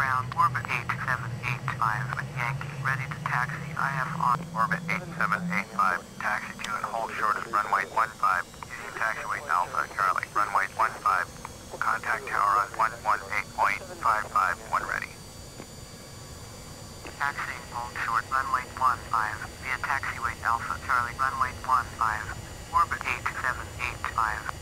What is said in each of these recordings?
ground, orbit 8785, Yankee, ready to taxi, IFR. Orbit 8785, taxi to and hold short of runway 15, using taxiway Alpha, Charlie, runway 15, contact tower on 118.55, when ready. Taxiing hold short, runway 15, via taxiway Alpha, Charlie, runway 15, orbit 8785.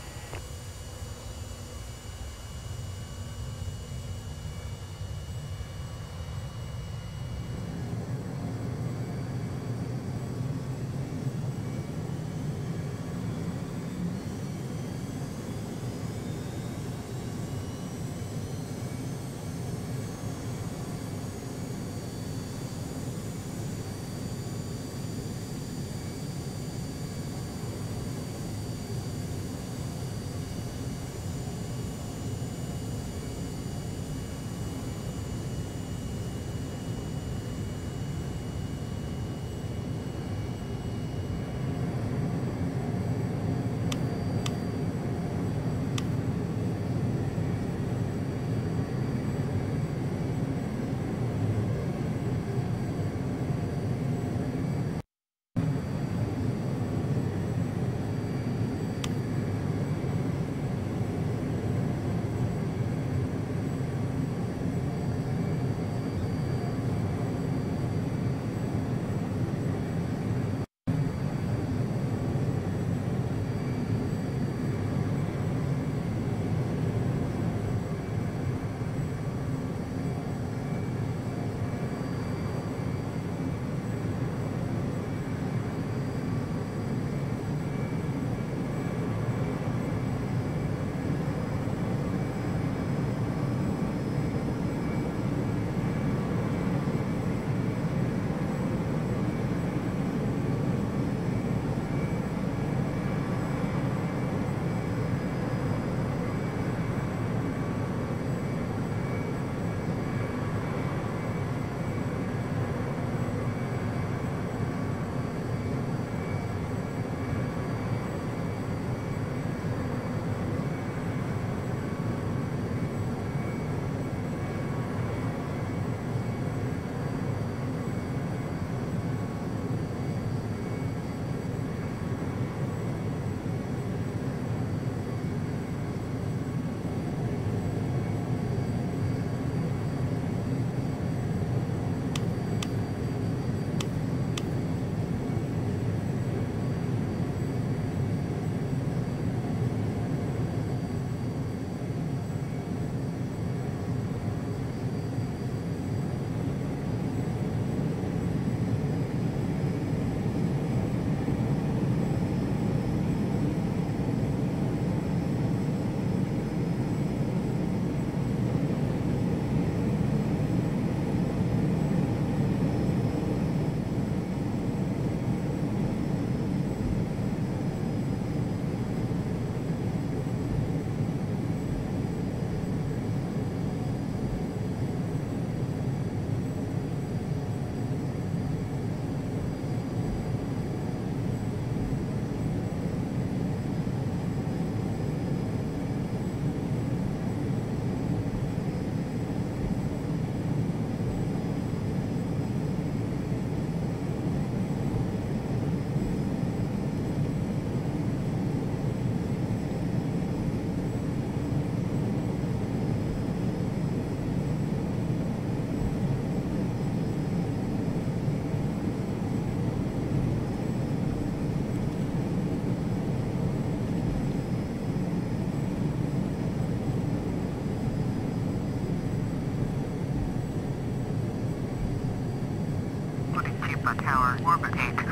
Tower, orbit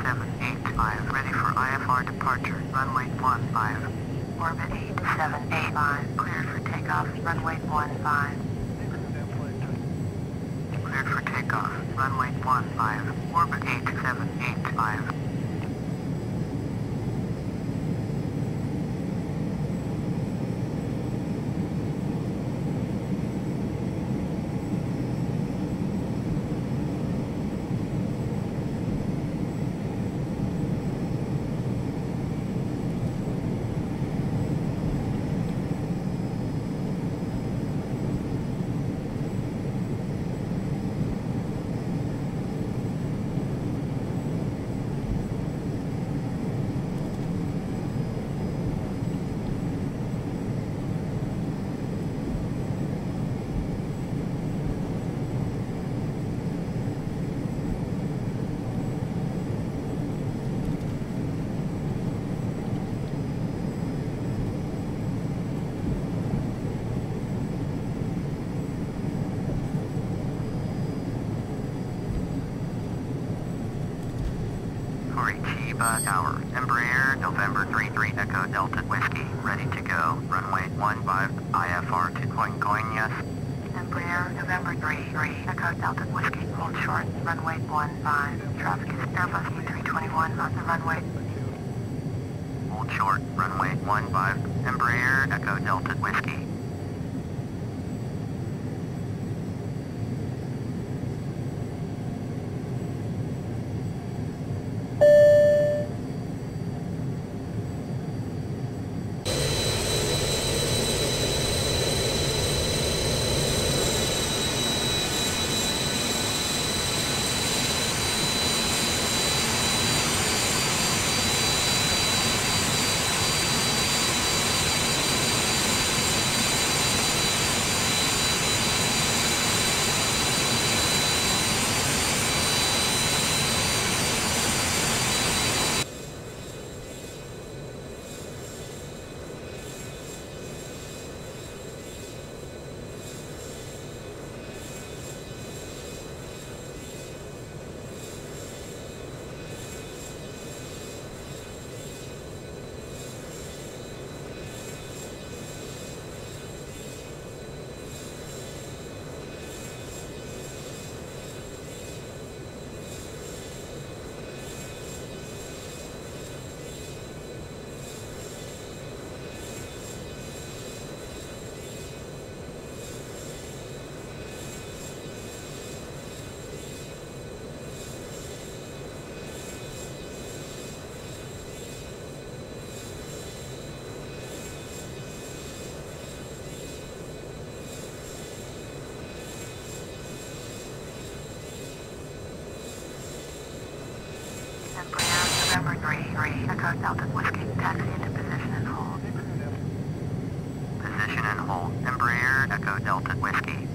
8785, ready for IFR departure, runway 15. Orbit 8785, cleared for takeoff, runway 15. Cleared for takeoff, runway 15, orbit 8785. November 33 Echo Delta Whiskey, ready to go. Runway 15, IFR 2 going yes. Embraer November 33 Echo Delta Whiskey, hold short, runway 15. Traffic is Airbus E321 on the runway. Hold short, runway 15, Embraer Echo Delta Whiskey. Embraer November 33 Echo Delta Whiskey, taxi into position and hold. Position and hold. Embraer Echo Delta Whiskey.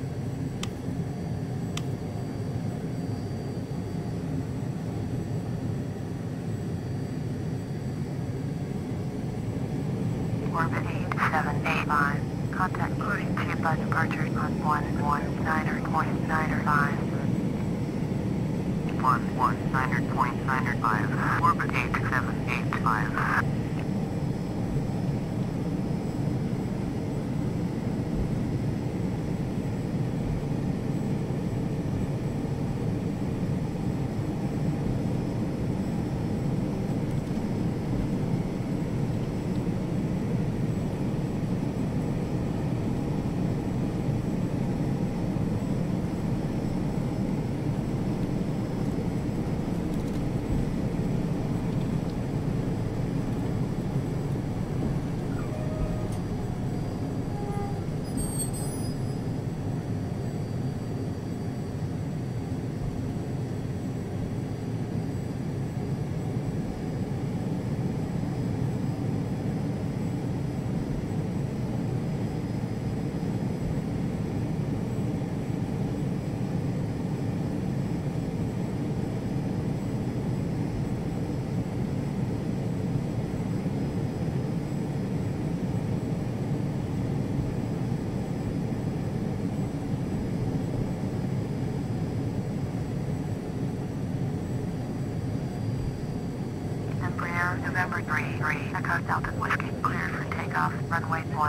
Orbit 8785. Contact cruising ship by departure on 119.95. 119.95. Orbit 8785. Embraer November 33 Echo Delta Whiskey, cleared for takeoff, runway 15.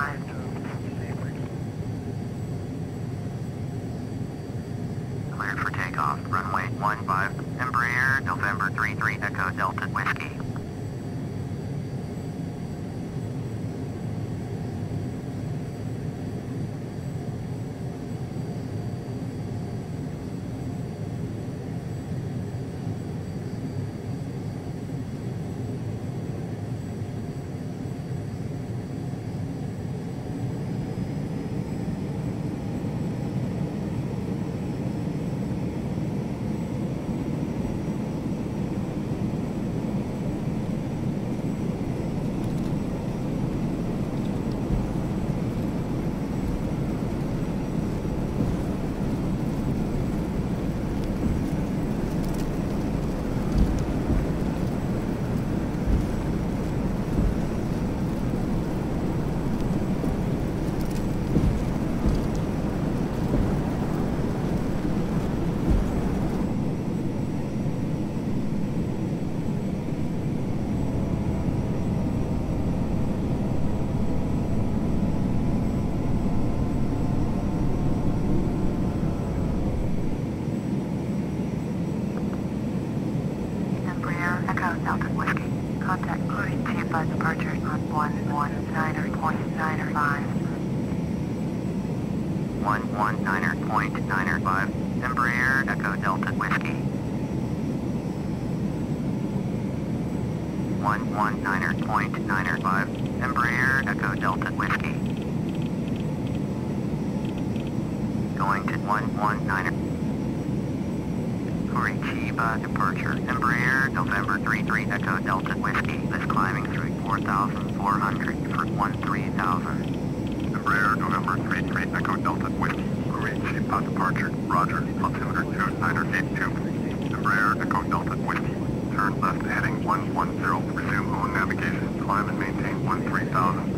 Cleared for takeoff, runway 15. Embraer November 33 Echo Delta Whiskey. departure on 119.95. 119.95. Embraer Echo Delta Whiskey. 119.95. Embraer Echo Delta Whiskey. Going to 119. Curitiba departure. Embraer November 33 Echo Delta Whiskey is climbing through 4,400 for 13,000. Embraer November 33 Echo Delta Whiskey. Curitiba departure. Roger. Altimeter 2982. Embraer Echo Delta Whiskey. Turn left heading 110. Resume on navigation. Climb and maintain 13,000.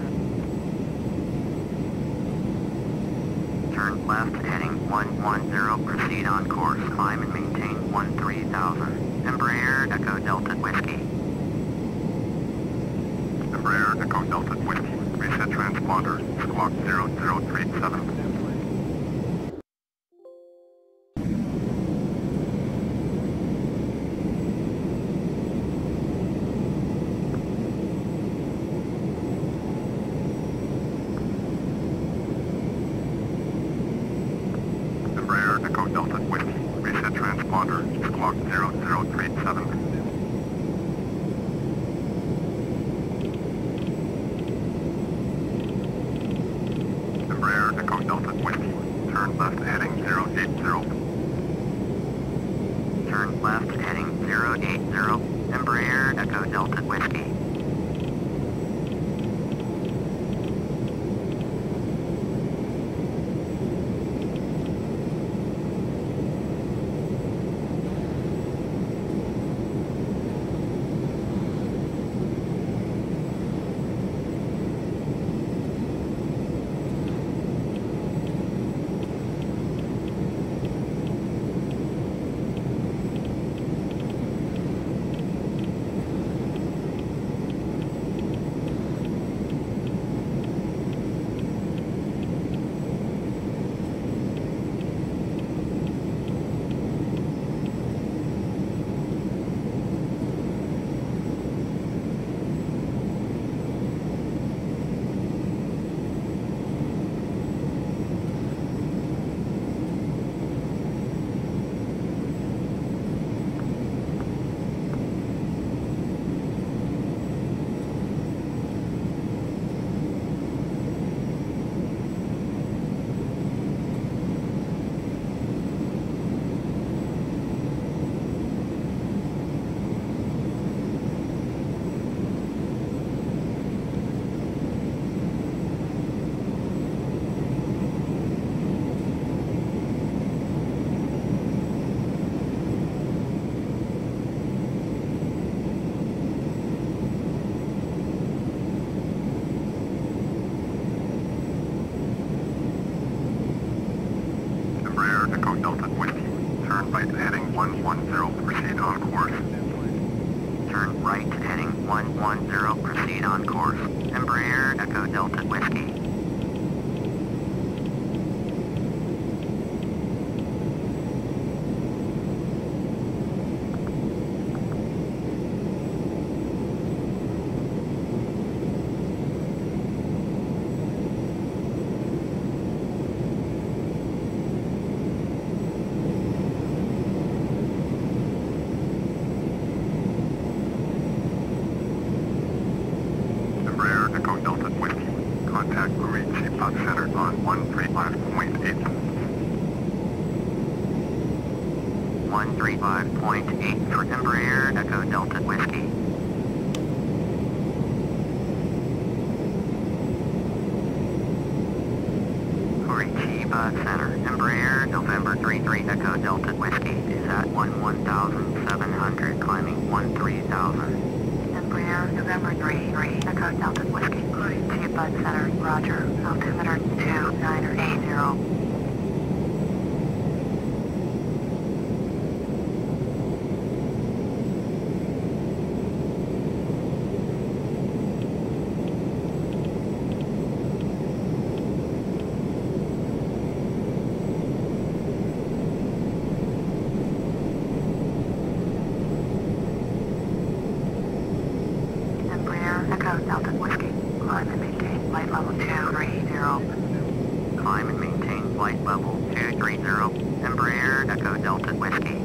Turn left heading 110. Proceed on course. Climb and maintain 13,000. Embraer Echo Delta Whiskey. Embraer Echo Delta Whiskey. Reset transponder. Squawk 0037. Embraer Echo Delta Whiskey. Reset transponder. Squawk 0037. Embraer Echo Delta Whiskey. Turn left heading 080. Turn left heading 080. Embraer Echo Delta Whiskey. Echo Delta Whiskey. Turn right heading 110. Proceed on course. Turn right heading 110. Proceed on course. Embraer Echo Delta Whiskey. Echo Delta Whiskey. Contact Curitiba Center on 135.8. 135.8 for Embraer Echo Delta Whiskey. Curitiba Center. Embraer November 33 Echo Delta Whiskey is at 11,700 climbing 13,000. Embraer November 33 Echo Delta Whiskey. Curitiba Center. Roger. Altimeter 2980. Echo Delta Whiskey. Climb and maintain flight level 230. Climb and maintain flight level 230. Embraer Echo Delta Whiskey.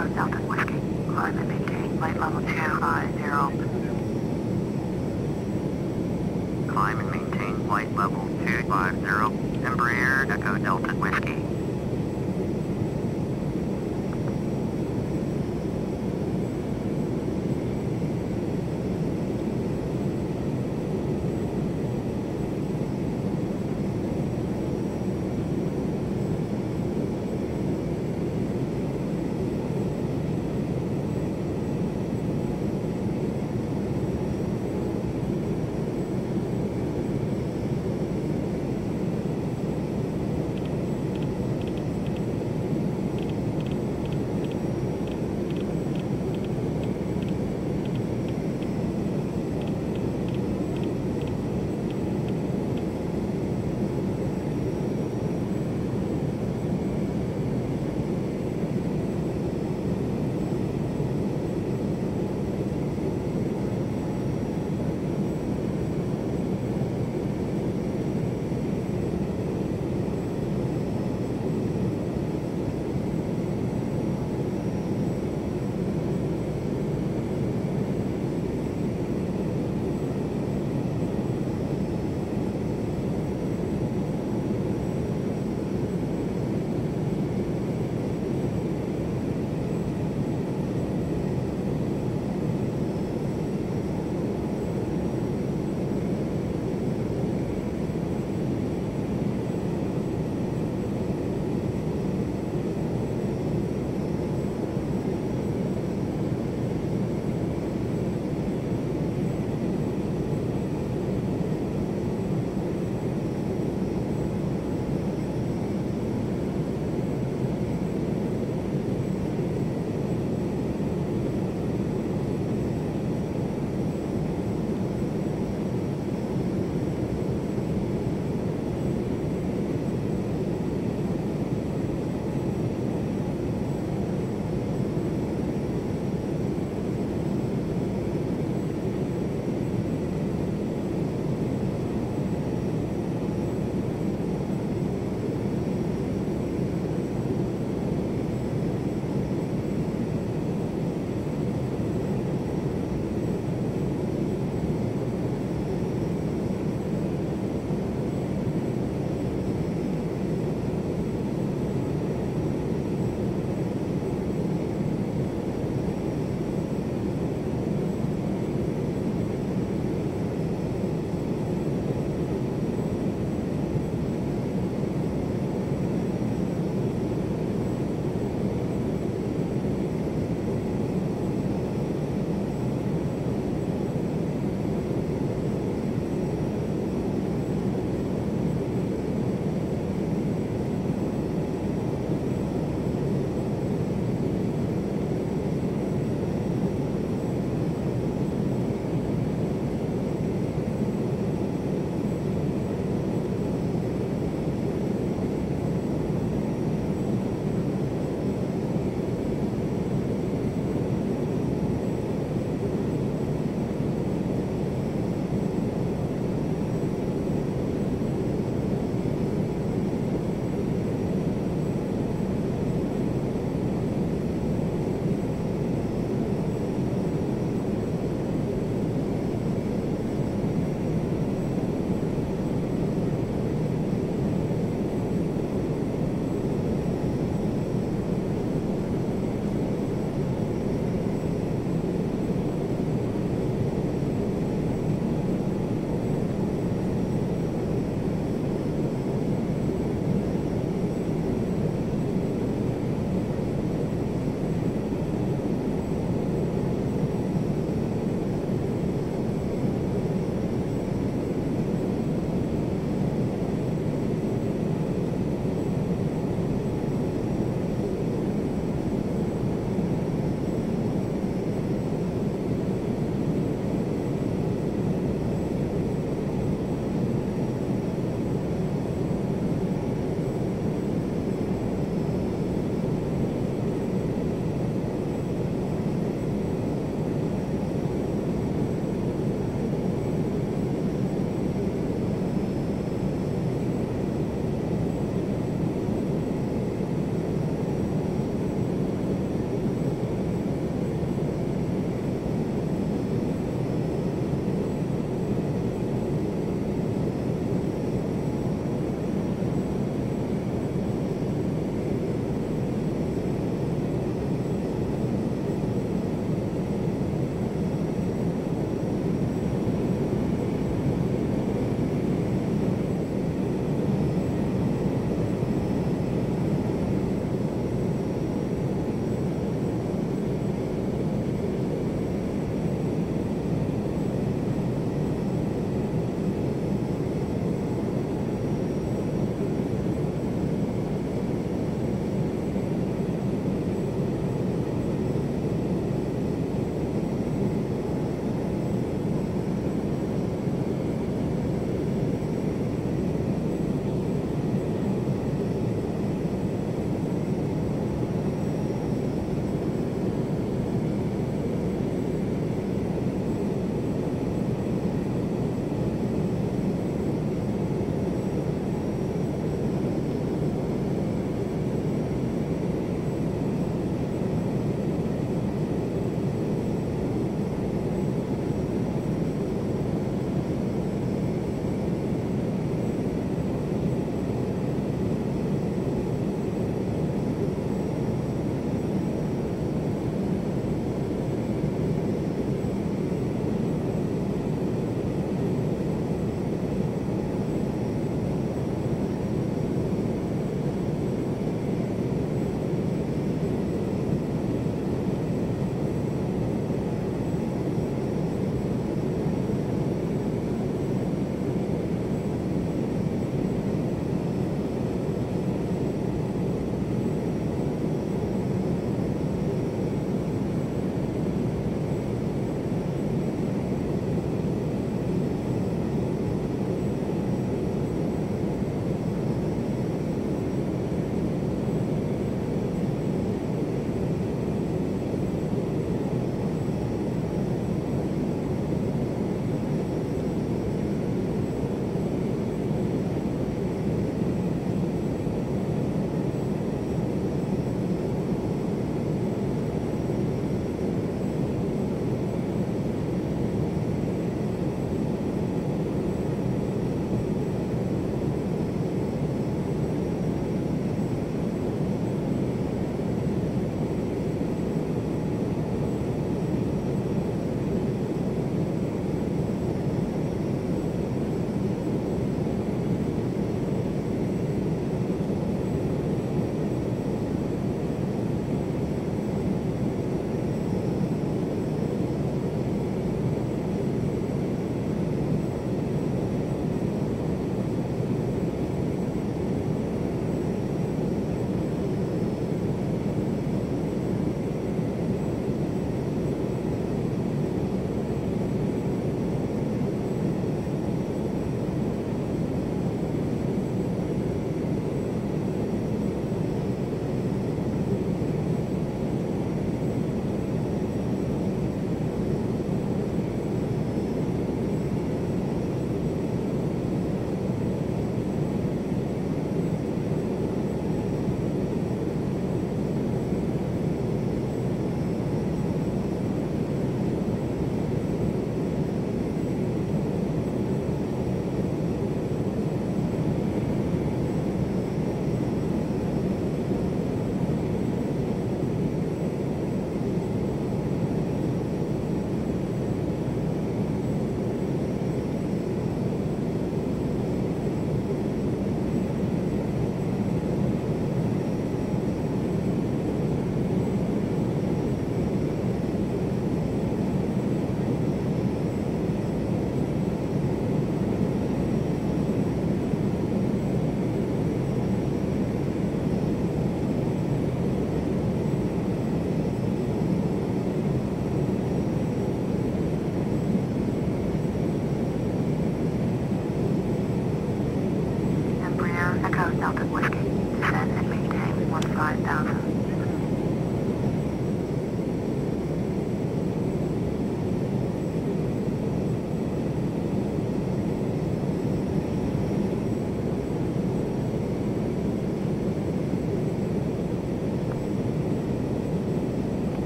Echo Delta Whiskey. Climb and maintain flight level 250. Climb and maintain flight level 250. Embraer Echo Delta Whiskey.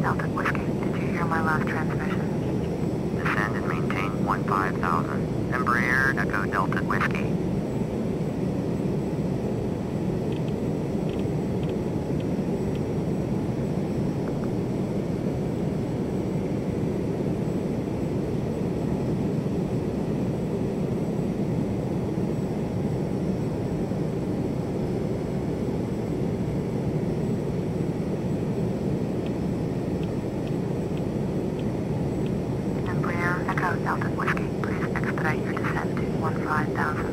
Delta Whiskey. Did you hear my last transmission? Descend and maintain 15,000. Embraer, Echo Delta Whiskey. Delta Whiskey, please expedite your descent to 15,000.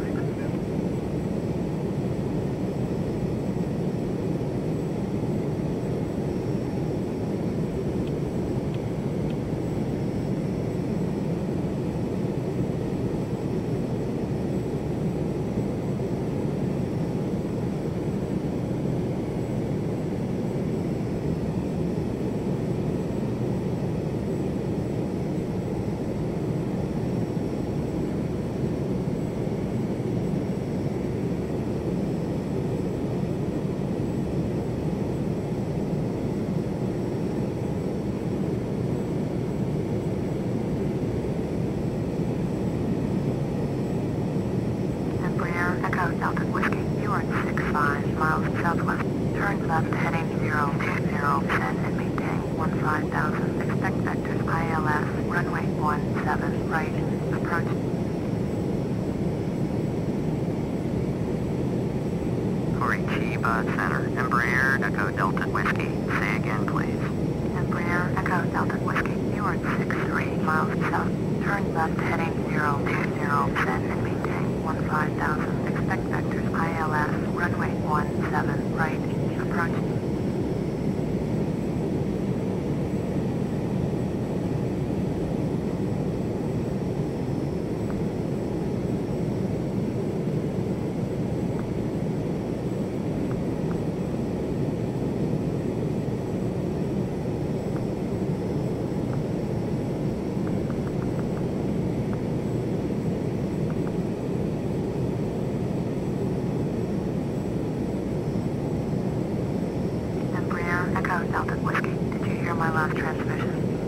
Echo Delta Whiskey, you are 65 miles southwest. Turn left heading 020, descend and maintain 15,000. Expect vectors ILS, runway 17 right, approach. Curitiba Center, Embraer, Echo Delta Whiskey. Say again, please. Embraer, Echo Delta Whiskey, you are 63 miles south. Turn left heading 020, descend and maintain 15,000. Expect vectors ILS, runway 17 right, approach. Echo Delta Whiskey, did you hear my last transmission?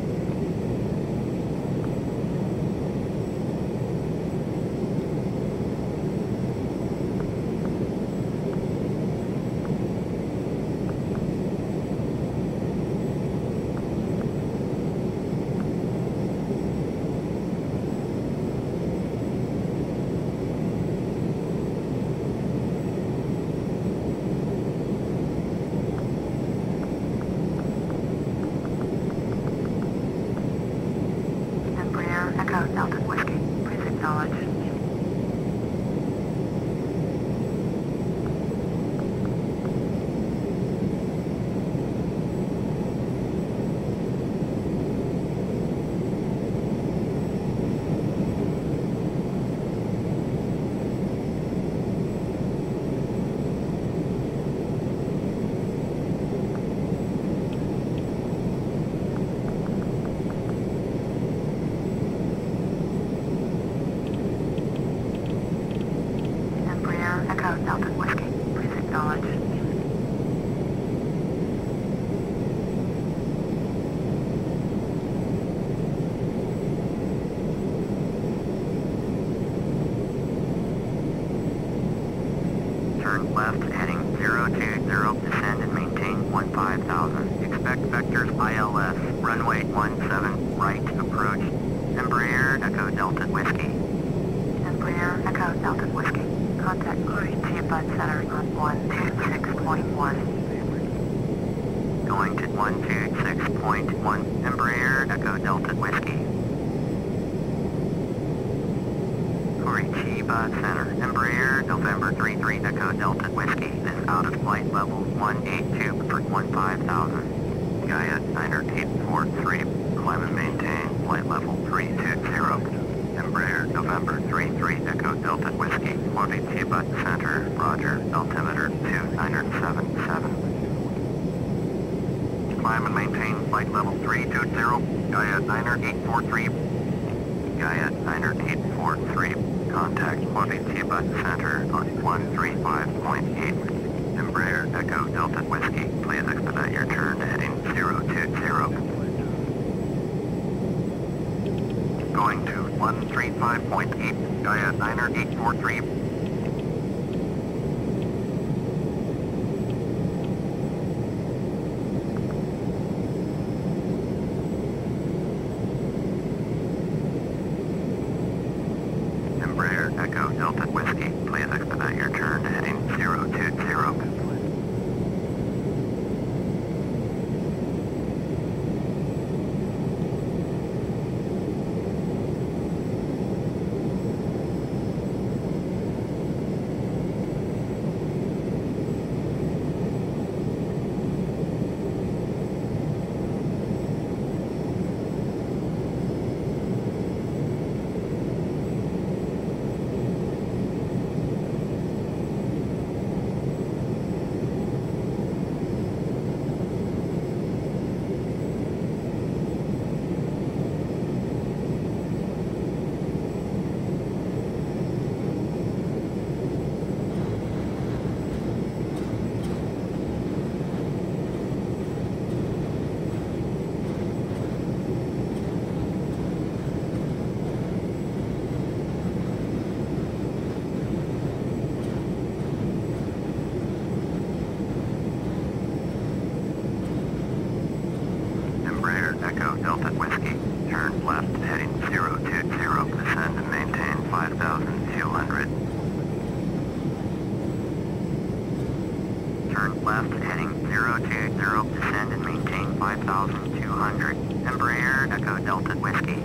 Echo Delta Whiskey, please acknowledge. Echo Delta Whiskey, please acknowledge. Turn left heading 020, descend and maintain 15,000. Expect vectors ILS, runway 17 right, approach. Embraer, Echo Delta Whiskey. Embraer, Echo Delta Whiskey. Contact Curitiba Center on 126.1. Going to 126.1. Embraer, Echo Delta Whiskey. Curitiba Center, Embraer, November 33 Echo Delta Whiskey is out of flight level 182 for 15,000. Gaia 9843, climb and maintain flight level 320. Embraer, November 33 Echo Delta Whiskey, Curitiba Center, roger, altimeter 2977. Climb and maintain flight level 320, Gaia 9843. Gaia 9843, contact Curitiba Center on 135.8. Embraer, Echo Delta Whiskey, please expedite your turn to heading 020. 135.8, Gaia Niner 843. Embraer Echo Delta Whiskey, please expedite your turn to heading 020. Echo Delta Whiskey, turn left heading 020, descend and maintain 5,200. Turn left heading 020, descend and maintain 5,200. Embraer Echo Delta Whiskey.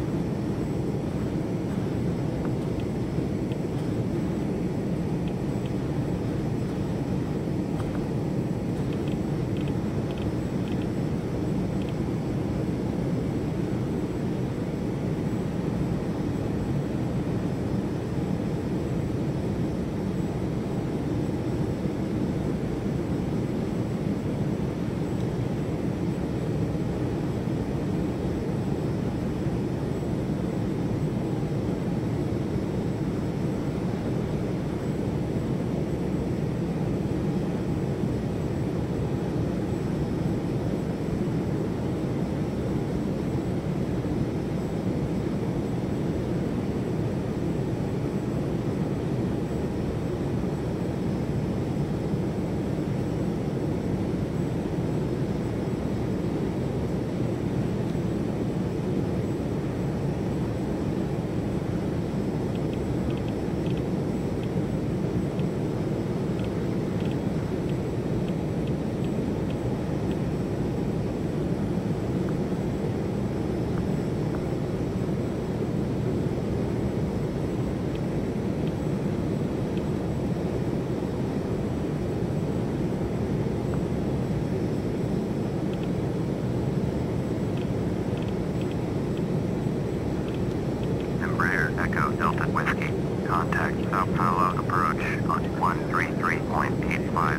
Echo Delta Whiskey, contact Sao Paulo approach on 133.85.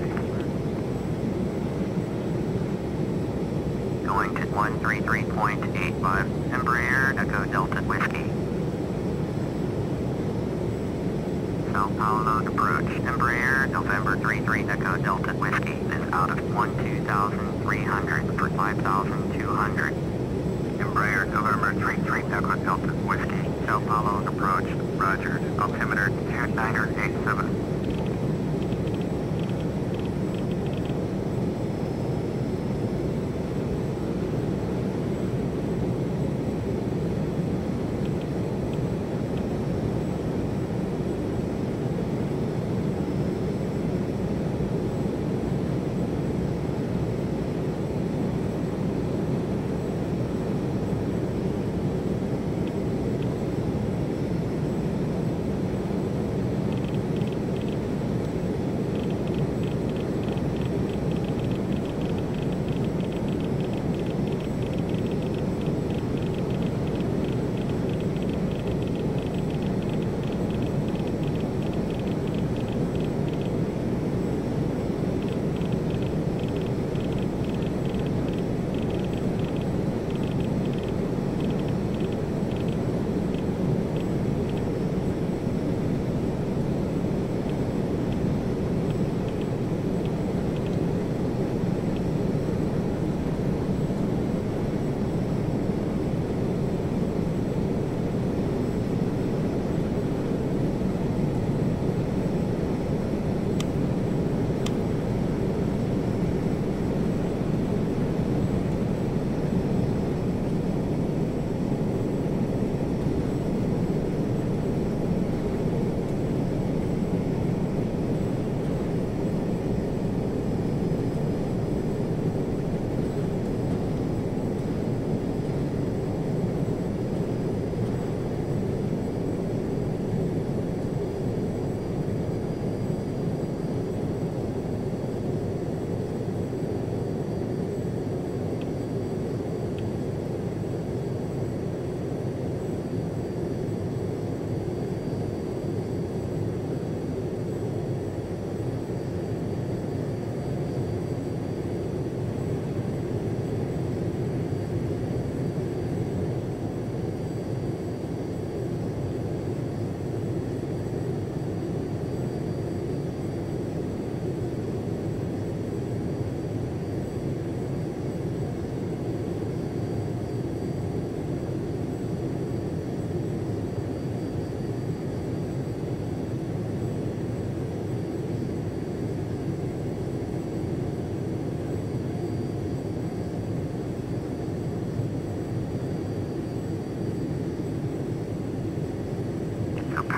Going to 133.85, Embraer Echo Delta Whiskey. Sao Paulo approach, Embraer November 33 Echo Delta Whiskey is out of 12,300 for 5,200. Embraer November 33 Echo Delta Whiskey. Sao Paulo approach, roger, altimeter 2987.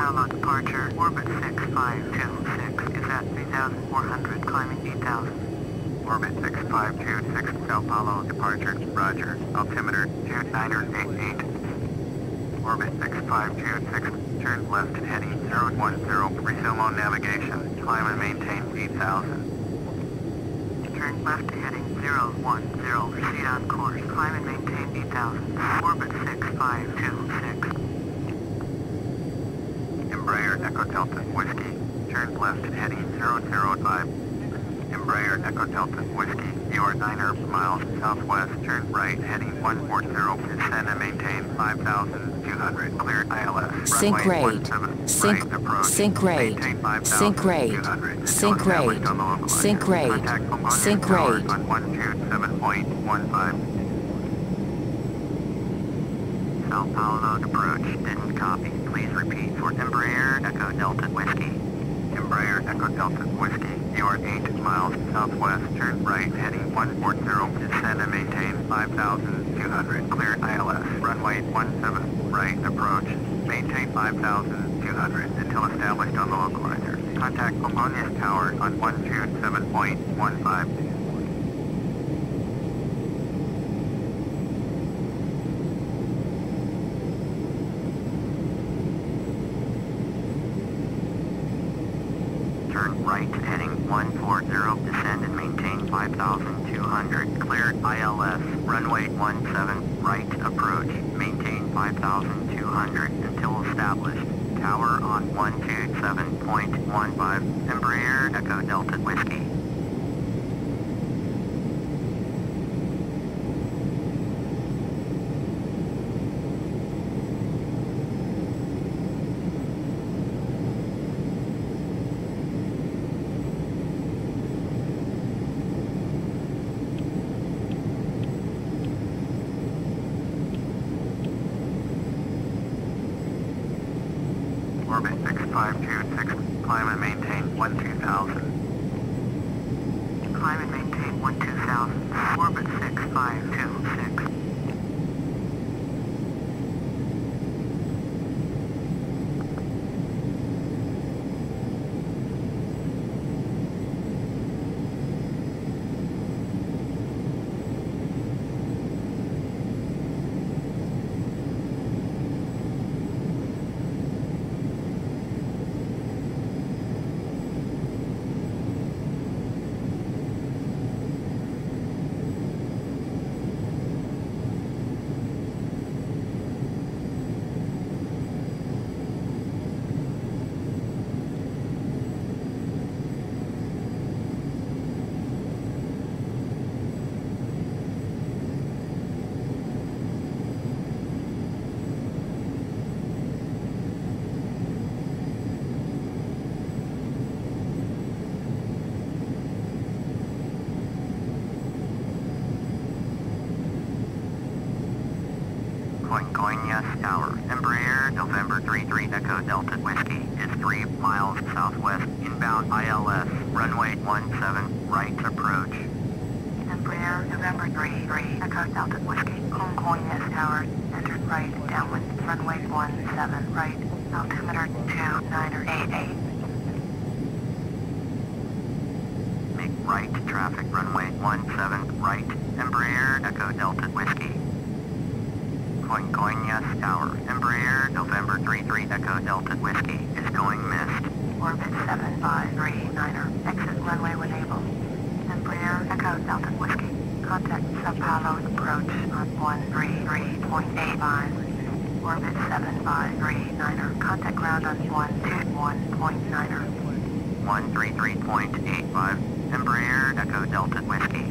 Paulo departure, orbit 6526 is at 3,400, climbing 8,000. Orbit 6526, Sao Paulo departure, roger. Altimeter 2988. Orbit 6526, turn left heading 010, resume on navigation, climb and maintain 8,000. Turn left heading 010, proceed on course, climb and maintain 8,000. Orbit 6526. Embraer Echo Delta Whiskey, turn left heading 005. Embraer Echo Delta Whiskey, you are 9 miles southwest, turn right heading 140, descend and maintain 5,200, clear ILS. Sync Runway rate. 17, Sync- right approach, sync rate. maintain Sync rate. 5,200, Sync until rate. established on the localizer. Sync rate. Contact Pomona Sync Tower rate. on 127.15. Sao Paulo approach, didn't copy. Please repeat for Embraer Echo Delta Whiskey. Embraer Echo Delta Whiskey, you are 8 miles southwest, turn right heading 140, descend and maintain 5,200, clear ILS, runway 17, right approach, maintain 5,200 until established on the localizer. Contact Pomona Tower on 127.15. Turn right heading 140, descend and maintain 5,200, cleared ILS, runway 17, right approach, maintain 5,200 until established, tower on 127.15, Embraer Echo Delta Whiskey. Orbit 6526, climb and maintain 12,000. Climb and maintain 12,000. Orbit 6526. Congonhas Tower, Embraer November 33 Echo Delta Whiskey is 3 miles southwest, inbound ILS, runway 17, right approach. Embraer November 33 Echo Delta Whiskey, Congonhas Tower, entered right, downwind, runway 17, right, altimeter 2988. Make right traffic, runway 17, right, Embraer Echo Delta Whiskey. Congonhas Tower, Embraer November 33 Echo Delta Whiskey is going missed. Orbit 7539er, exit runway when able. Embraer Echo Delta Whiskey, contact Sao Paulo approach on 133.85. Orbit 7539er, contact ground on 121.9er. 133.85, Embraer Echo Delta Whiskey.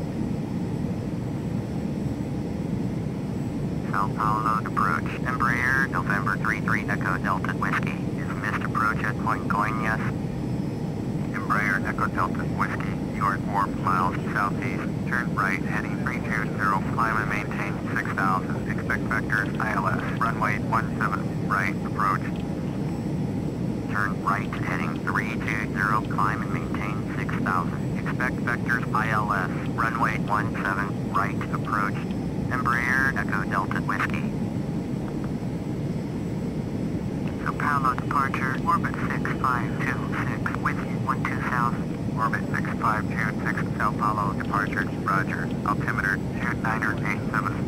Sao Paulo approach, Embraer November 33 Echo Delta Whiskey is missed approach at Congonhas. Embraer Echo Delta Whiskey, you are 4 miles southeast, turn right heading 320, climb and maintain 6,000, expect vectors ILS, runway 17, right approach. Turn right heading 320, climb and maintain 6,000, expect vectors ILS, runway 17, right approach. Embraer Echo Delta Whiskey. Sao Paulo departure, orbit 6526, with you 12000. Orbit 6526, Sao Paulo departure, roger. Altimeter 2987.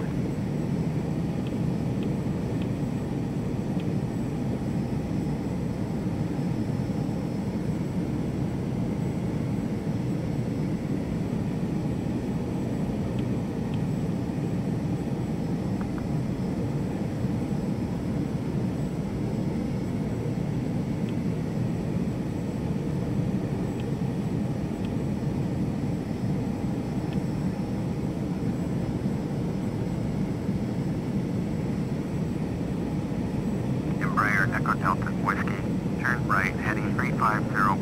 Embraer Echo Delta Whiskey, turn right heading 350.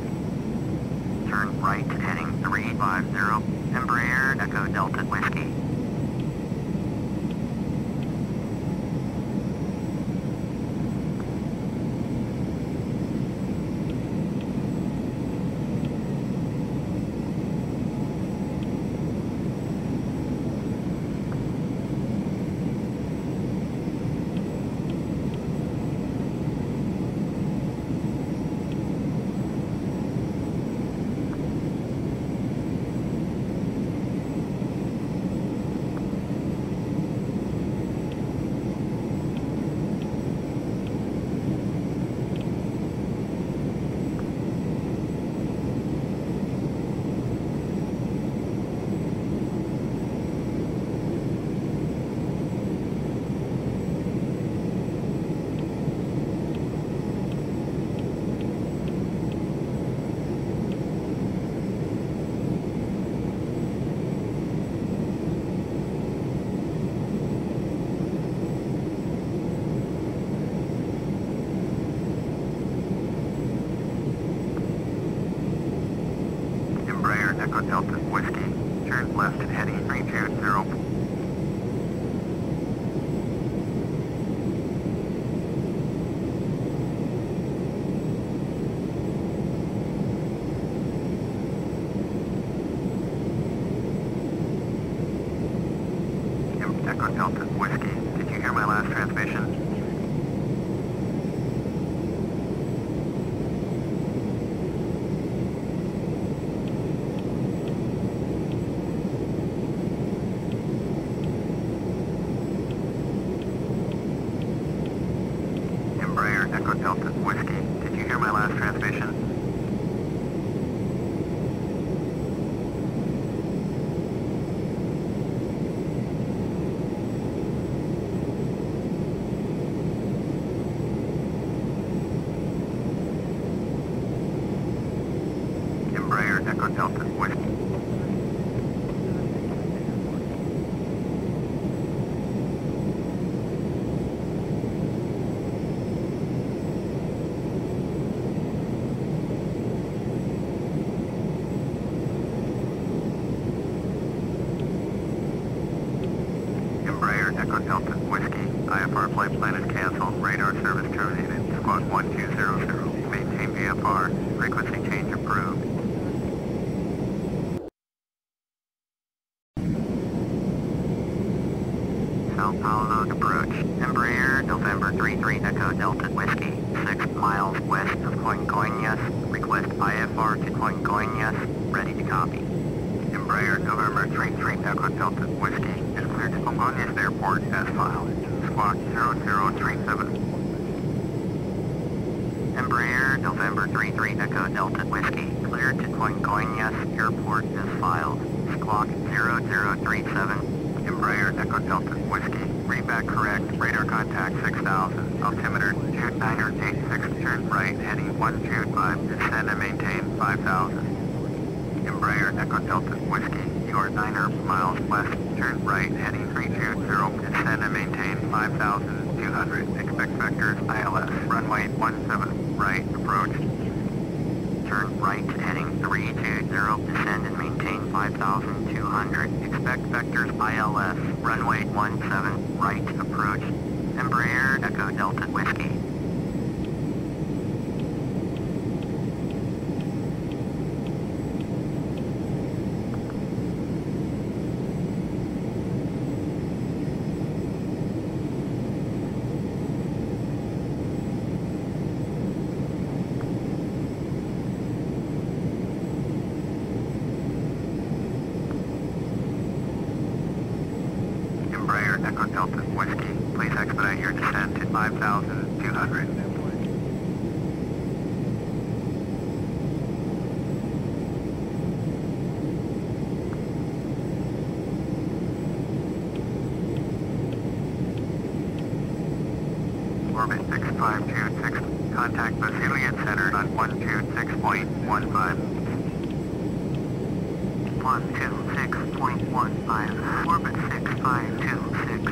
Turn right heading 350. Embraer Echo Delta Whiskey. Echo Delta Whiskey, turn left and heading 320. Echo Delta Whiskey, did you hear my last transmission? Embraer Echo Delta Whiskey, did you hear my last transmission? Embraer Echo Delta Whiskey. Embraer Echo Delta Whiskey, IFR flight plan is canceled, radar service terminated, squawk 1200, maintain VFR, frequency change approved. Sao Paulo approach, Embraer November 33 Echo Delta Whiskey, 6 miles west of Congonhas, request IFR to Congonhas, ready to copy. Embraer November 33 Echo Delta Whiskey is cleared to Congonhas Airport as filed. Squawk 0037. Embraer November 33 Echo Delta Whiskey cleared to Congonhas Airport as filed. Squawk 0037. Embraer Echo Delta Whiskey, readback correct, radar contact 6000, altimeter 2986, turn right heading 125, descend and maintain 5000. Embraer Echo Delta Whiskey, you are 9 miles west, turn right heading 320, descend and maintain 5200, expect vectors ILS, runway 17, right, approach. Turn right heading 320, descend and maintain 5200, expect vectors ILS, runway 17, right, approach. Embraer Echo Delta Whiskey. Embraer Echo Delta Whiskey, please expedite your descent to 5,200. Orbit 6526. Contact Vesuvius Center on 126.15. 126.15. Orbit 6526.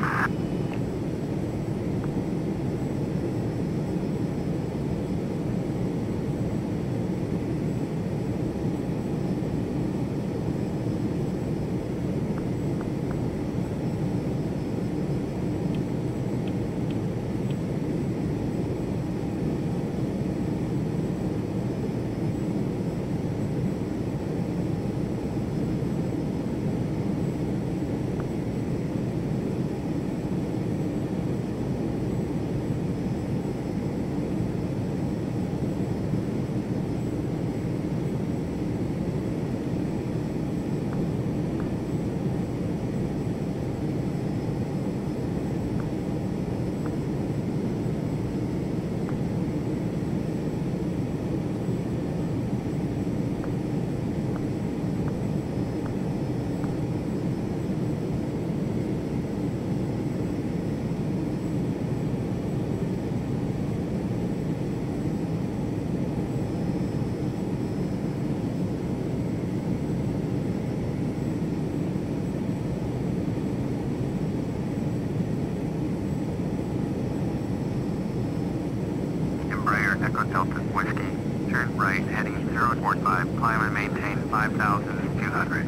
Echo Delta Whiskey, turn right heading 045, climb and maintain 5,200.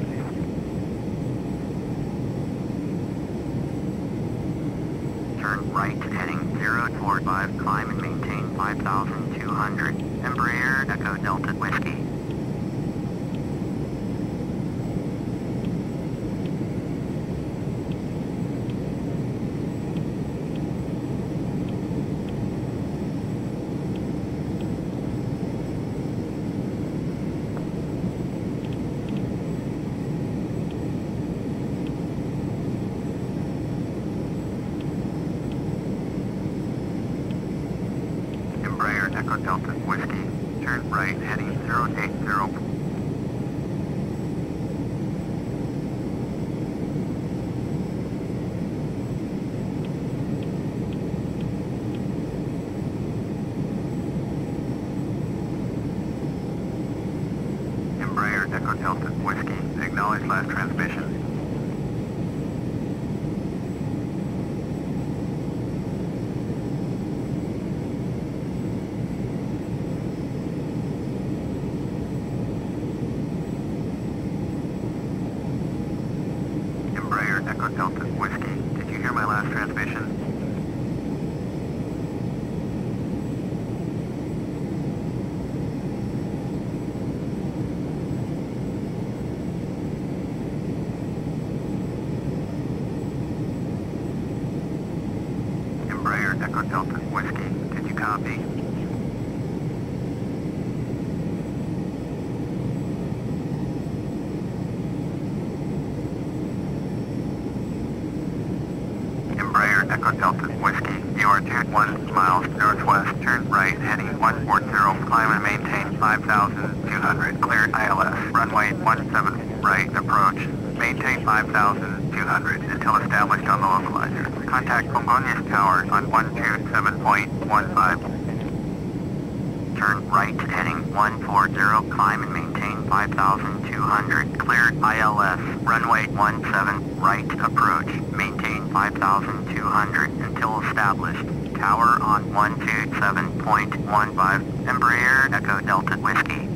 Turn right heading 045, climb and maintain 5,200. Embraer Echo Delta Whiskey. Embraer Echo Delta Whiskey, turn right heading 080. Embraer Echo Delta Whiskey, acknowledge last transmission. Embraer Echo Delta Whiskey, did you hear my last transmission? Embraer Echo Delta Whiskey, did you copy? Embraer Echo Delta Whiskey, you are 21 miles northwest, turn right heading 140, climb and maintain 5,200, cleared ILS, runway 17 right approach, maintain 5,200 until established on the localizer. Contact Pomonius Tower on 127.15. Turn right heading 140, climb and maintain 5,200, cleared ILS, runway 17 right approach, maintain 5,200 until established. Tower on 127.15, Embraer Echo Delta Whiskey.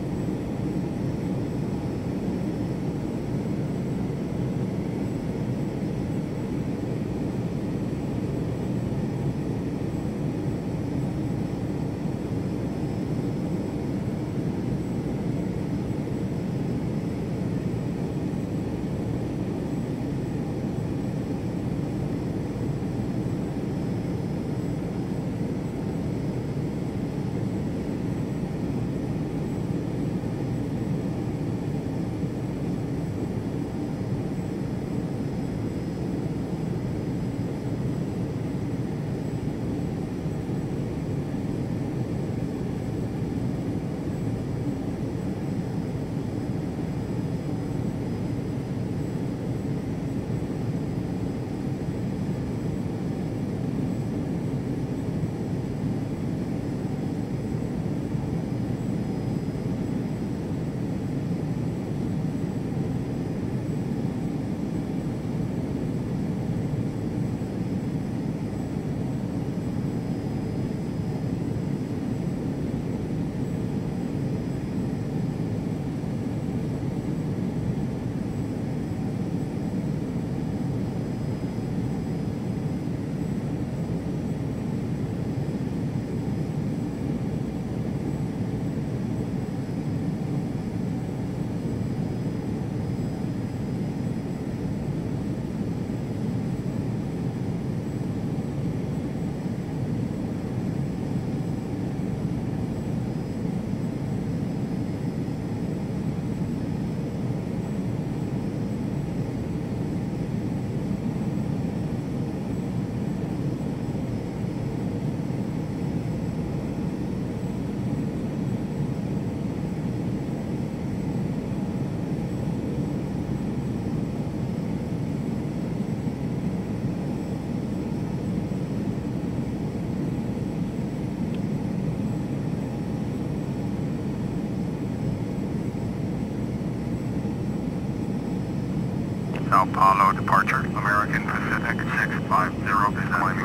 American Pacific 650 is climbing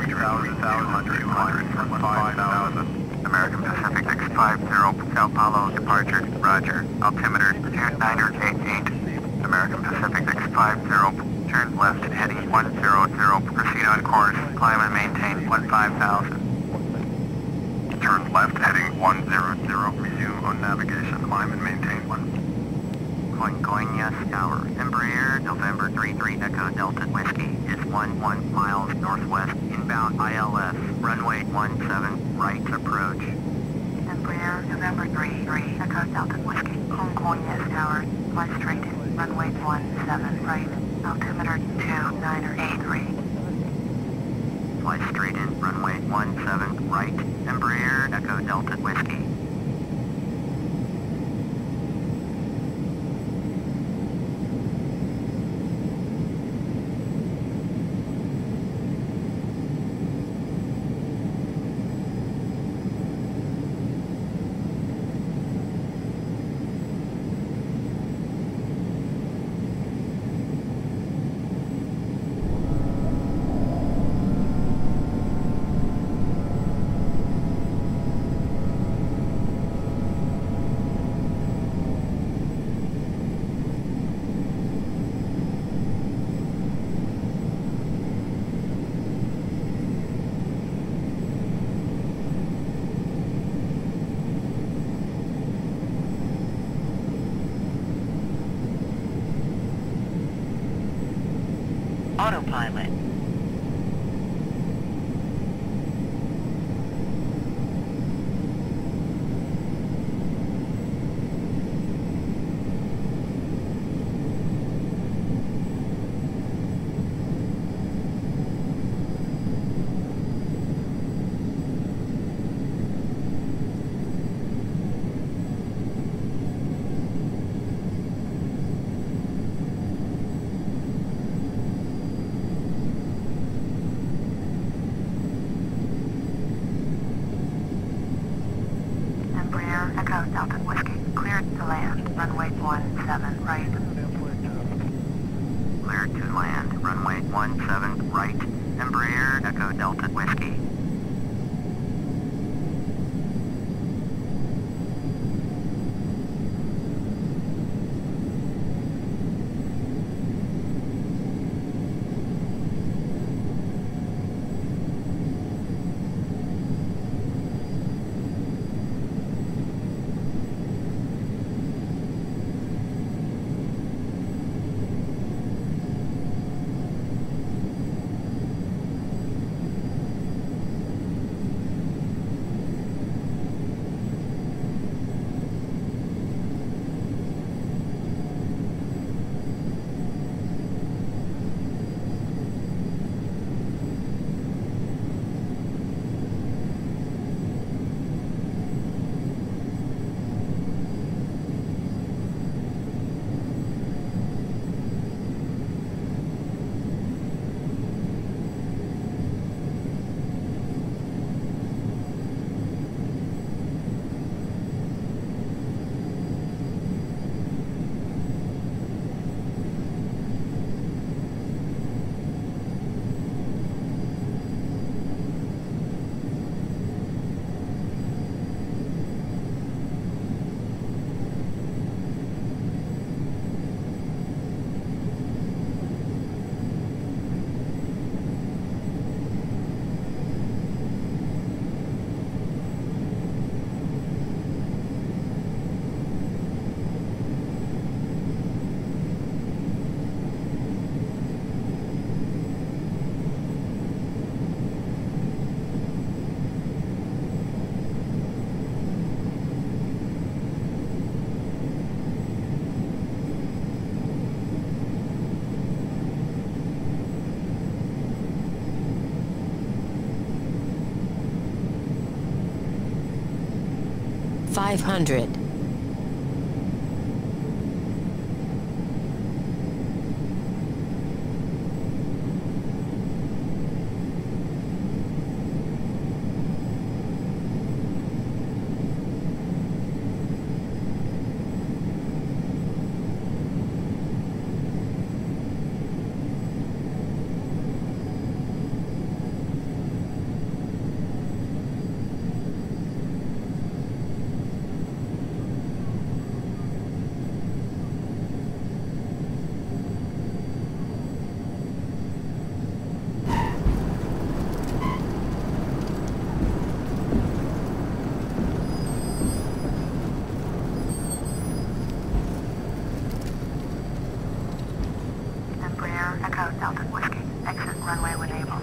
3,200. American Pacific 650, Sao Paulo departure, roger. Altimeter 2988. American Pacific 650, turn left heading 100, proceed on course, climb and maintain 15,000. Turn left heading 100, resume on navigation, climb and maintain 1. Congonhas Tower, Embraer November 33 Echo Delta Whiskey is 11 miles northwest, inbound ILS, runway 17, right approach. Embraer November 33 Echo Delta Whiskey, Congonhas Tower, fly straight in, runway 17 right, altimeter 2983. Fly straight in, runway 17 right, Embraer Echo Delta Whiskey. Autopilot. Echo Delta Whiskey, cleared to land, runway 17 right. Cleared to land, runway 17 right, Embraer Echo Delta Whiskey. $500. taxi when able.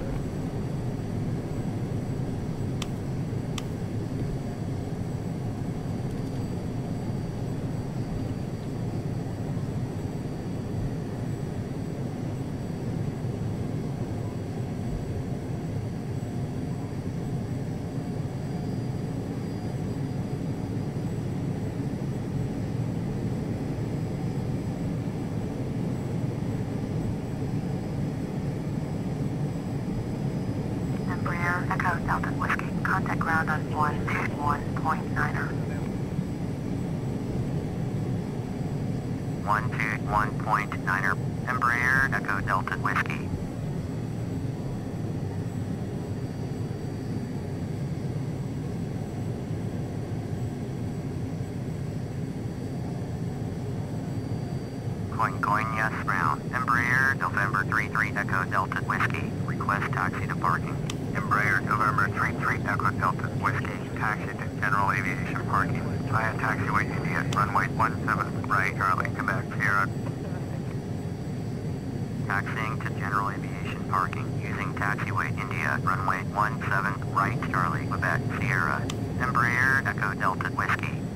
Embraer Echo Delta Whiskey, contact ground on 121.9er. 121.9er, Embraer Echo Delta Whiskey. Going, yes, Brown. Embraer November 33 Echo Delta Whiskey. Request taxi to parking. Embraer November 33 Echo Delta Whiskey, taxi to General Aviation Parking via taxiway India, runway 17 right, Charlie, Quebec, Sierra. Taxiing to General Aviation Parking using taxiway India, runway 17 right, Charlie, Quebec, Sierra. Embraer Echo Delta Whiskey.